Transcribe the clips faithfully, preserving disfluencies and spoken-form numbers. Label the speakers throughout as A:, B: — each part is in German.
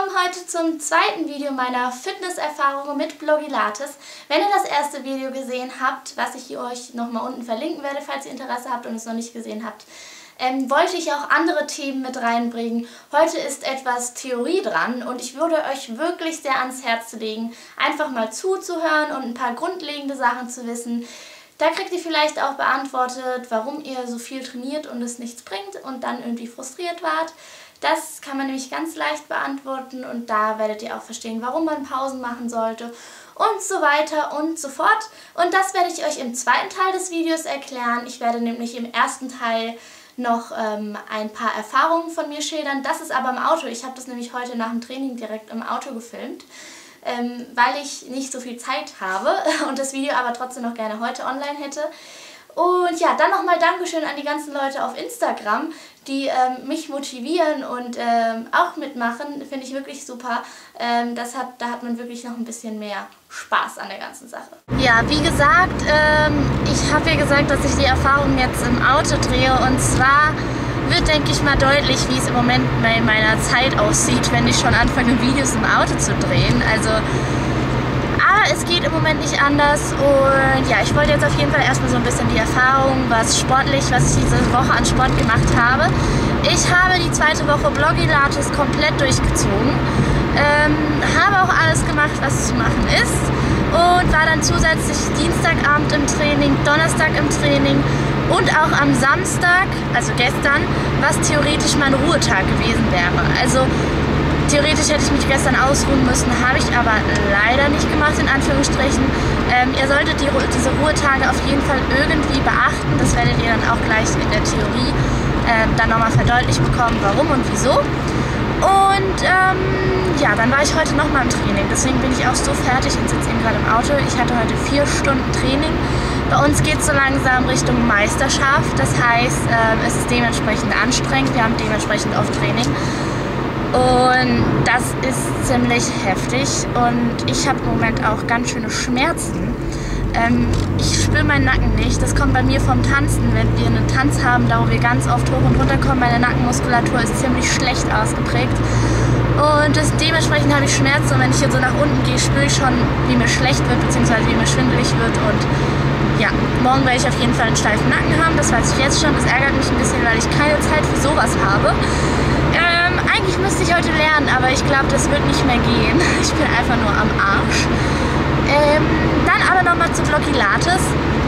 A: willkommen heute zum zweiten Video meiner Fitnesserfahrungen mit Blogilates. Wenn ihr das erste Video gesehen habt, was ich euch nochmal unten verlinken werde, falls ihr Interesse habt und es noch nicht gesehen habt, ähm, wollte ich auch andere Themen mit reinbringen. Heute ist etwas Theorie dran und ich würde euch wirklich sehr ans Herz legen, einfach mal zuzuhören und ein paar grundlegende Sachen zu wissen. Da kriegt ihr vielleicht auch beantwortet, warum ihr so viel trainiert und es nichts bringt und dann irgendwie frustriert wart. Das kann man nämlich ganz leicht beantworten und da werdet ihr auch verstehen, warum man Pausen machen sollte und so weiter und so fort. Und das werde ich euch im zweiten Teil des Videos erklären. Ich werde nämlich im ersten Teil noch ähm, ein paar Erfahrungen von mir schildern. Das ist aber im Auto. Ich habe das nämlich heute nach dem Training direkt im Auto gefilmt, ähm, weil ich nicht so viel Zeit habe und das Video aber trotzdem noch gerne heute online hätte. Und ja, dann nochmal Dankeschön an die ganzen Leute auf Instagram, die ähm, mich motivieren und ähm, auch mitmachen. Finde ich wirklich super. Ähm, das hat, da hat man wirklich noch ein bisschen mehr Spaß an der ganzen Sache. Ja, wie gesagt, ähm, ich habe ja gesagt, dass ich die Erfahrung jetzt im Auto drehe. Und zwar wird, denke ich mal, deutlich, wie es im Moment bei meiner Zeit aussieht, wenn ich schon anfange, Videos im Auto zu drehen. Also es geht im Moment nicht anders und ja, ich wollte jetzt auf jeden Fall erstmal so ein bisschen die Erfahrung, was sportlich, was ich diese Woche an Sport gemacht habe. Ich habe die zweite Woche Blogilates komplett durchgezogen, ähm, habe auch alles gemacht, was zu machen ist und war dann zusätzlich Dienstagabend im Training, Donnerstag im Training und auch am Samstag, also gestern, was theoretisch mein Ruhetag gewesen wäre. Also theoretisch hätte ich mich gestern ausruhen müssen, habe ich aber leider nicht gemacht, in Anführungsstrichen. Ähm, ihr solltet die, diese Ruhetage auf jeden Fall irgendwie beachten. Das werdet ihr dann auch gleich in der Theorie äh, dann nochmal verdeutlicht bekommen, warum und wieso. Und ähm, ja, dann war ich heute nochmal im Training. Deswegen bin ich auch so fertig und sitze eben gerade im Auto. Ich hatte heute vier Stunden Training. Bei uns geht es so langsam Richtung Meisterschaft. Das heißt, ähm, es ist dementsprechend anstrengend. Wir haben dementsprechend oft Training. Und das ist ziemlich heftig und ich habe im Moment auch ganz schöne Schmerzen. Ähm, ich spüre meinen Nacken nicht. Das kommt bei mir vom Tanzen. Wenn wir einen Tanz haben, da wo wir ganz oft hoch und runter kommen, meine Nackenmuskulatur ist ziemlich schlecht ausgeprägt. Und das, dementsprechend habe ich Schmerzen und wenn ich hier so nach unten gehe, spüre ich schon, wie mir schlecht wird, beziehungsweise wie mir schwindelig wird. Und ja, morgen werde ich auf jeden Fall einen steifen Nacken haben. Das weiß ich jetzt schon. Das ärgert mich ein bisschen, weil ich keine Zeit für sowas habe. Ähm, eigentlich müsste ich heute lernen, aber ich glaube, das wird nicht mehr gehen. Ich bin einfach nur am Arsch. Ähm, dann aber nochmal zu Blogilates.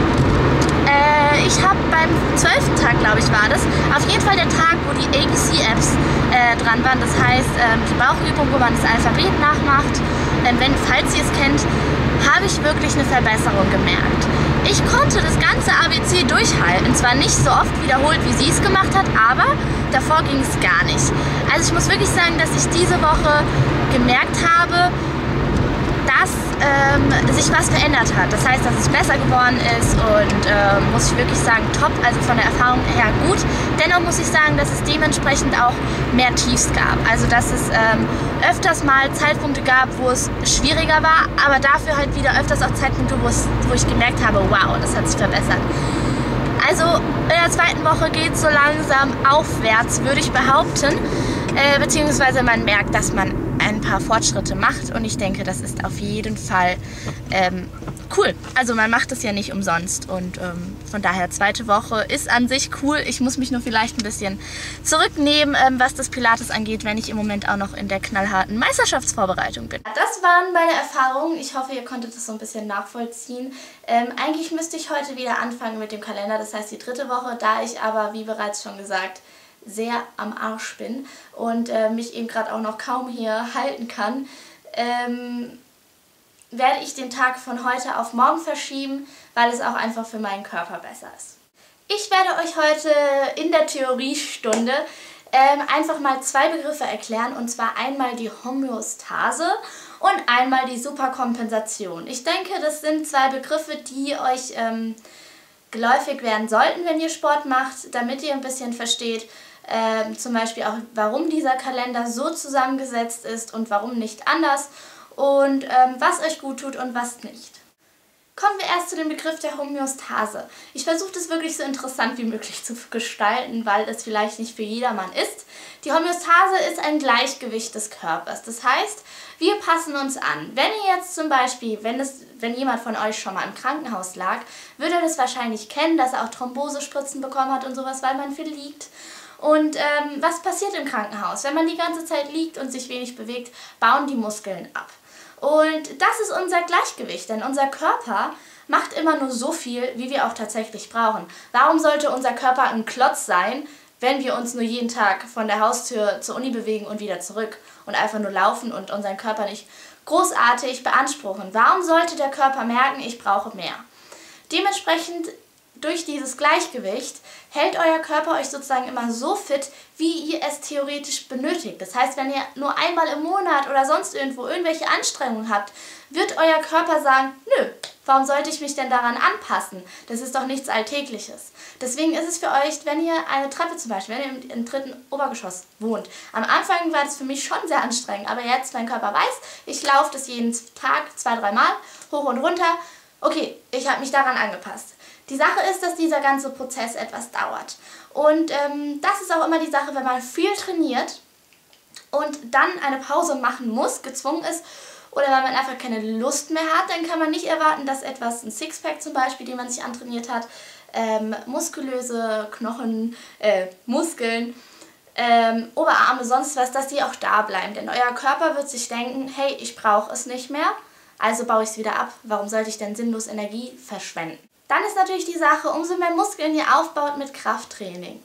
A: Äh, ich habe beim zwölften Tag, glaube ich, war das, auf jeden Fall der Tag, wo die A B C-Apps äh, dran waren. Das heißt, ähm, die Bauchübung, wo man das Alphabet nachmacht. Ähm, wenn, falls ihr es kennt, habe ich wirklich eine Verbesserung gemerkt. Ich konnte das ganze A B C durchhalten. Zwar nicht so oft wiederholt, wie sie es gemacht hat, aber davor ging es gar nicht. Also ich muss wirklich sagen, dass ich diese Woche gemerkt habe, dass ähm, sich was verändert hat. Das heißt, dass es besser geworden ist und äh, muss ich wirklich sagen, top, also von der Erfahrung her gut. Dennoch muss ich sagen, dass es dementsprechend auch mehr Tiefs gab. Also dass es ähm, öfters mal Zeitpunkte gab, wo es schwieriger war, aber dafür halt wieder öfters auch Zeitpunkte, wo, es, wo ich gemerkt habe, wow, das hat sich verbessert. Also in der zweiten Woche geht es so langsam aufwärts, würde ich behaupten. Äh, beziehungsweise man merkt, dass man ein paar Fortschritte macht und ich denke, das ist auf jeden Fall ähm, cool. Also man macht es ja nicht umsonst und ähm, von daher zweite Woche ist an sich cool. Ich muss mich nur vielleicht ein bisschen zurücknehmen, ähm, was das Pilates angeht, wenn ich im Moment auch noch in der knallharten Meisterschaftsvorbereitung bin. Das waren meine Erfahrungen. Ich hoffe, ihr konntet das so ein bisschen nachvollziehen. Ähm, eigentlich müsste ich heute wieder anfangen mit dem Kalender, das heißt die dritte Woche, da ich aber, wie bereits schon gesagt, sehr am Arsch bin und äh, mich eben gerade auch noch kaum hier halten kann, ähm, werde ich den Tag von heute auf morgen verschieben, weil es auch einfach für meinen Körper besser ist. Ich werde euch heute in der Theoriestunde ähm, einfach mal zwei Begriffe erklären, und zwar einmal die Homöostase und einmal die Superkompensation. Ich denke, das sind zwei Begriffe, die euch ähm, geläufig werden sollten, wenn ihr Sport macht, damit ihr ein bisschen versteht, Ähm, zum Beispiel auch, warum dieser Kalender so zusammengesetzt ist und warum nicht anders und ähm, was euch gut tut und was nicht. Kommen wir erst zu dem Begriff der Homöostase. Ich versuche das wirklich so interessant wie möglich zu gestalten, weil es vielleicht nicht für jedermann ist. Die Homöostase ist ein Gleichgewicht des Körpers. Das heißt, wir passen uns an. Wenn ihr jetzt zum Beispiel, wenn, es, wenn jemand von euch schon mal im Krankenhaus lag, würde er das wahrscheinlich kennen, dass er auch Thrombosespritzen bekommen hat und sowas, weil man viel liegt. Und ähm, was passiert im Krankenhaus? Wenn man die ganze Zeit liegt und sich wenig bewegt, bauen die Muskeln ab. Und das ist unser Gleichgewicht, denn unser Körper macht immer nur so viel, wie wir auch tatsächlich brauchen. Warum sollte unser Körper ein Klotz sein, wenn wir uns nur jeden Tag von der Haustür zur Uni bewegen und wieder zurück und einfach nur laufen und unseren Körper nicht großartig beanspruchen? Warum sollte der Körper merken, ich brauche mehr? Dementsprechend, durch dieses Gleichgewicht hält euer Körper euch sozusagen immer so fit, wie ihr es theoretisch benötigt. Das heißt, wenn ihr nur einmal im Monat oder sonst irgendwo irgendwelche Anstrengungen habt, wird euer Körper sagen, nö, warum sollte ich mich denn daran anpassen? Das ist doch nichts Alltägliches. Deswegen ist es für euch, wenn ihr eine Treppe zum Beispiel, wenn ihr im, im dritten Obergeschoss wohnt. Am Anfang war das für mich schon sehr anstrengend, aber jetzt mein Körper weiß, ich laufe das jeden Tag zwei, dreimal hoch und runter. Okay, ich habe mich daran angepasst. Die Sache ist, dass dieser ganze Prozess etwas dauert. Und ähm, das ist auch immer die Sache, wenn man viel trainiert und dann eine Pause machen muss, gezwungen ist, oder wenn man einfach keine Lust mehr hat, dann kann man nicht erwarten, dass etwas, ein Sixpack zum Beispiel, den man sich antrainiert hat, ähm, muskulöse Knochen, äh, Muskeln, ähm, Oberarme, sonst was, dass die auch da bleiben. Denn euer Körper wird sich denken, hey, ich brauche es nicht mehr, also baue ich es wieder ab. Warum sollte ich denn sinnlos Energie verschwenden? Dann ist natürlich die Sache, umso mehr Muskeln ihr aufbaut mit Krafttraining,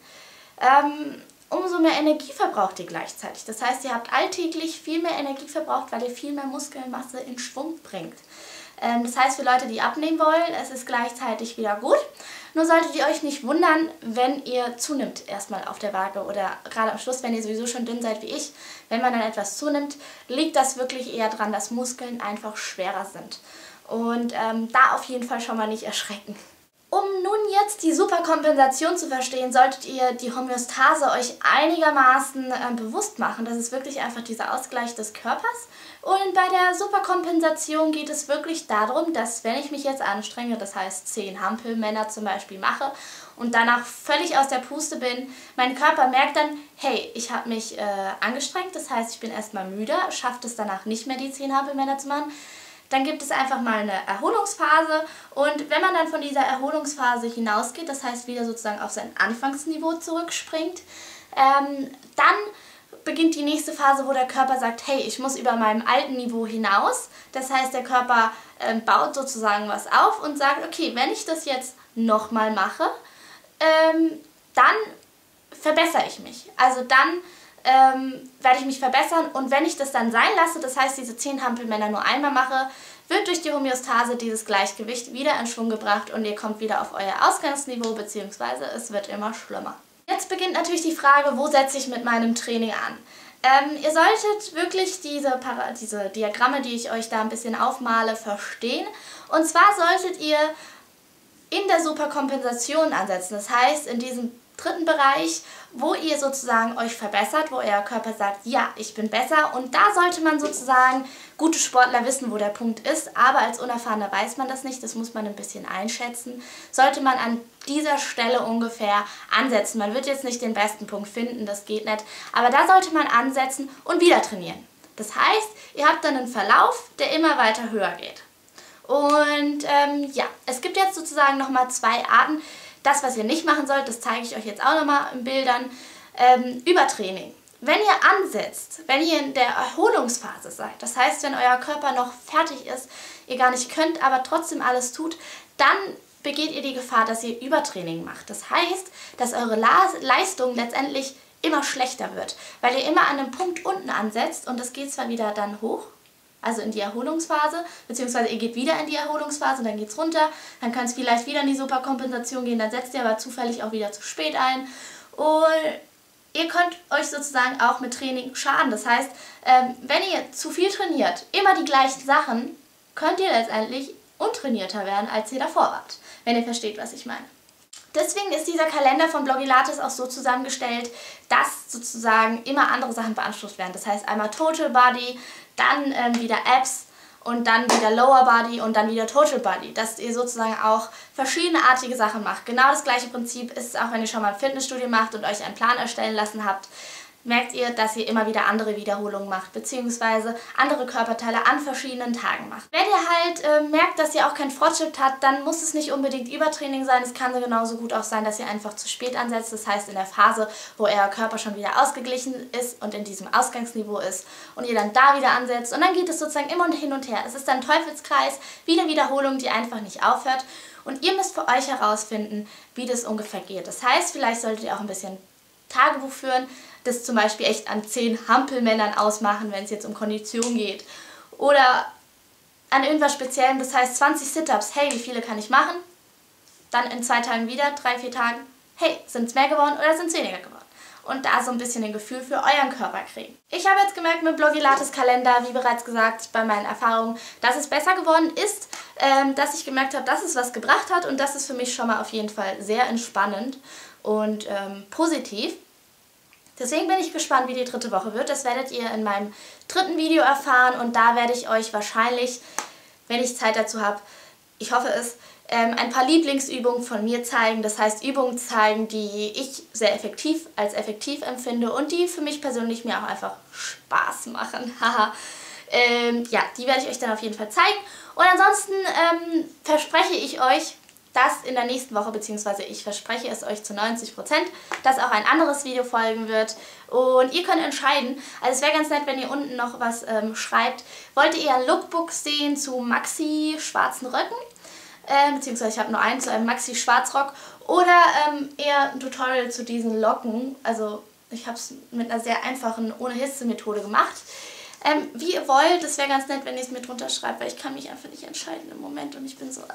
A: ähm, umso mehr Energie verbraucht ihr gleichzeitig. Das heißt, ihr habt alltäglich viel mehr Energie verbraucht, weil ihr viel mehr Muskelmasse in Schwung bringt. Ähm, das heißt, für Leute, die abnehmen wollen, es ist gleichzeitig wieder gut. Nur solltet ihr euch nicht wundern, wenn ihr zunimmt erstmal auf der Waage oder gerade am Schluss, wenn ihr sowieso schon dünn seid wie ich, wenn man dann etwas zunimmt, liegt das wirklich eher daran, dass Muskeln einfach schwerer sind. Und ähm, da auf jeden Fall schon mal nicht erschrecken. Um nun jetzt die Superkompensation zu verstehen, solltet ihr die Homöostase euch einigermaßen äh, bewusst machen. Das ist wirklich einfach dieser Ausgleich des Körpers. Und bei der Superkompensation geht es wirklich darum, dass wenn ich mich jetzt anstrenge, das heißt zehn Hampelmänner zum Beispiel mache und danach völlig aus der Puste bin, mein Körper merkt dann, hey, ich habe mich äh, angestrengt, das heißt, ich bin erstmal müde, schafft es danach nicht mehr, die zehn Hampelmänner zu machen. Dann gibt es einfach mal eine Erholungsphase und wenn man dann von dieser Erholungsphase hinausgeht, das heißt wieder sozusagen auf sein Anfangsniveau zurückspringt, ähm, dann beginnt die nächste Phase, wo der Körper sagt, hey, ich muss über meinem alten Niveau hinaus. Das heißt, der Körper ähm, baut sozusagen was auf und sagt, okay, wenn ich das jetzt nochmal mache, ähm, dann verbessere ich mich. Also dann Ähm, werde ich mich verbessern und wenn ich das dann sein lasse, das heißt diese zehn Hampelmänner nur einmal mache, wird durch die Homöostase dieses Gleichgewicht wieder in Schwung gebracht und ihr kommt wieder auf euer Ausgangsniveau, beziehungsweise es wird immer schlimmer. Jetzt beginnt natürlich die Frage, wo setze ich mit meinem Training an? Ähm, ihr solltet wirklich diese, Para diese Diagramme, die ich euch da ein bisschen aufmale, verstehen. Und zwar solltet ihr in der Superkompensation ansetzen, das heißt in diesem dritten Bereich, wo ihr sozusagen euch verbessert, wo euer Körper sagt, ja, ich bin besser und da sollte man sozusagen, gute Sportler wissen, wo der Punkt ist, aber als Unerfahrener weiß man das nicht, das muss man ein bisschen einschätzen, sollte man an dieser Stelle ungefähr ansetzen. Man wird jetzt nicht den besten Punkt finden, das geht nicht, aber da sollte man ansetzen und wieder trainieren. Das heißt, ihr habt dann einen Verlauf, der immer weiter höher geht. Und ähm, ja, es gibt jetzt sozusagen nochmal zwei Arten. Das, was ihr nicht machen sollt, das zeige ich euch jetzt auch nochmal in Bildern. Ähm, Übertraining. Wenn ihr ansetzt, wenn ihr in der Erholungsphase seid, das heißt, wenn euer Körper noch fertig ist, ihr gar nicht könnt, aber trotzdem alles tut, dann begeht ihr die Gefahr, dass ihr Übertraining macht. Das heißt, dass eure Leistung letztendlich immer schlechter wird, weil ihr immer an einem Punkt unten ansetzt und das geht zwar wieder dann hoch, also in die Erholungsphase, beziehungsweise ihr geht wieder in die Erholungsphase, dann geht es runter, dann kann es vielleicht wieder in die Superkompensation gehen, dann setzt ihr aber zufällig auch wieder zu spät ein und ihr könnt euch sozusagen auch mit Training schaden. Das heißt, ähm, wenn ihr zu viel trainiert, immer die gleichen Sachen, könnt ihr letztendlich untrainierter werden, als ihr davor wart, wenn ihr versteht, was ich meine. Deswegen ist dieser Kalender von Blogilates auch so zusammengestellt, dass sozusagen immer andere Sachen beansprucht werden. Das heißt einmal Total Body, dann ähm, wieder Abs und dann wieder Lower Body und dann wieder Total Body, dass ihr sozusagen auch verschiedeneartige Sachen macht. Genau das gleiche Prinzip ist es auch, wenn ihr schon mal ein Fitnessstudio macht und euch einen Plan erstellen lassen habt. Merkt ihr, dass ihr immer wieder andere Wiederholungen macht, beziehungsweise andere Körperteile an verschiedenen Tagen macht. Wenn ihr halt äh, merkt, dass ihr auch keinen Fortschritt habt, dann muss es nicht unbedingt Übertraining sein. Es kann genauso gut auch sein, dass ihr einfach zu spät ansetzt. Das heißt, in der Phase, wo euer Körper schon wieder ausgeglichen ist und in diesem Ausgangsniveau ist und ihr dann da wieder ansetzt. Und dann geht es sozusagen immer hin und her. Es ist ein Teufelskreis, wie eine Wiederholung, die einfach nicht aufhört. Und ihr müsst für euch herausfinden, wie das ungefähr geht. Das heißt, vielleicht solltet ihr auch ein bisschen Tagebuch führen, das zum Beispiel echt an zehn Hampelmännern ausmachen, wenn es jetzt um Kondition geht. Oder an irgendwas Speziellem, das heißt zwanzig Sit-Ups. Hey, wie viele kann ich machen? Dann in zwei Tagen wieder, drei, vier Tagen. Hey, sind es mehr geworden oder sind es weniger geworden? Und da so ein bisschen ein Gefühl für euren Körper kriegen. Ich habe jetzt gemerkt mit Blogilates Kalender, wie bereits gesagt, bei meinen Erfahrungen, dass es besser geworden ist, ähm, dass ich gemerkt habe, dass es was gebracht hat und das ist für mich schon mal auf jeden Fall sehr entspannend und ähm, positiv. Deswegen bin ich gespannt, wie die dritte Woche wird. Das werdet ihr in meinem dritten Video erfahren und da werde ich euch wahrscheinlich, wenn ich Zeit dazu habe, ich hoffe es, ähm, ein paar Lieblingsübungen von mir zeigen. Das heißt, Übungen zeigen, die ich sehr effektiv als effektiv empfinde und die für mich persönlich mir auch einfach Spaß machen. Haha. ähm, ja, die werde ich euch dann auf jeden Fall zeigen. Und ansonsten ähm, verspreche ich euch, dass in der nächsten Woche, beziehungsweise ich verspreche es euch zu neunzig Prozent, dass auch ein anderes Video folgen wird. Und ihr könnt entscheiden, also es wäre ganz nett, wenn ihr unten noch was ähm, schreibt. Wollt ihr ein Lookbook sehen zu Maxi schwarzen Röcken? Ähm, beziehungsweise ich habe nur einen zu einem Maxi Schwarzrock. Oder ähm, eher ein Tutorial zu diesen Locken. Also ich habe es mit einer sehr einfachen, ohne Hitze-Methode gemacht. Ähm, wie ihr wollt, das wäre ganz nett, wenn ihr es mir drunter schreibt, weil ich kann mich einfach nicht entscheiden im Moment und ich bin so... Äh,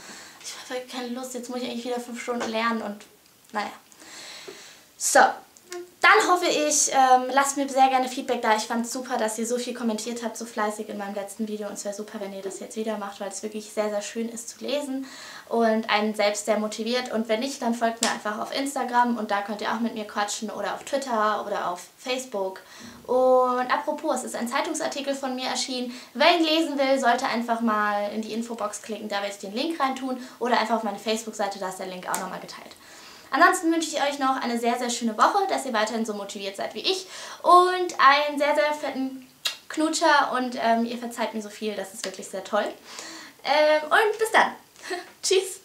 A: ich habe keine Lust, jetzt muss ich eigentlich wieder fünf Stunden lernen und naja. So, dann hoffe ich, ähm, lasst mir sehr gerne Feedback da. Ich fand es super, dass ihr so viel kommentiert habt, so fleißig in meinem letzten Video und es wäre super, wenn ihr das jetzt wieder macht, weil es wirklich sehr, sehr schön ist zu lesen und einen selbst sehr motiviert. Und wenn nicht, dann folgt mir einfach auf Instagram und da könnt ihr auch mit mir quatschen oder auf Twitter oder auf Facebook. Und apropos, es ist ein Zeitungsartikel von mir erschienen. Wer ihn lesen will, sollte einfach mal in die Infobox klicken, da werde ich den Link reintun oder einfach auf meine Facebook-Seite, da ist der Link auch nochmal geteilt. Ansonsten wünsche ich euch noch eine sehr, sehr schöne Woche, dass ihr weiterhin so motiviert seid wie ich und einen sehr, sehr fetten Knutscher und ähm, ihr verzeiht mir so viel, das ist wirklich sehr toll. Ähm, und bis dann. Tschüss.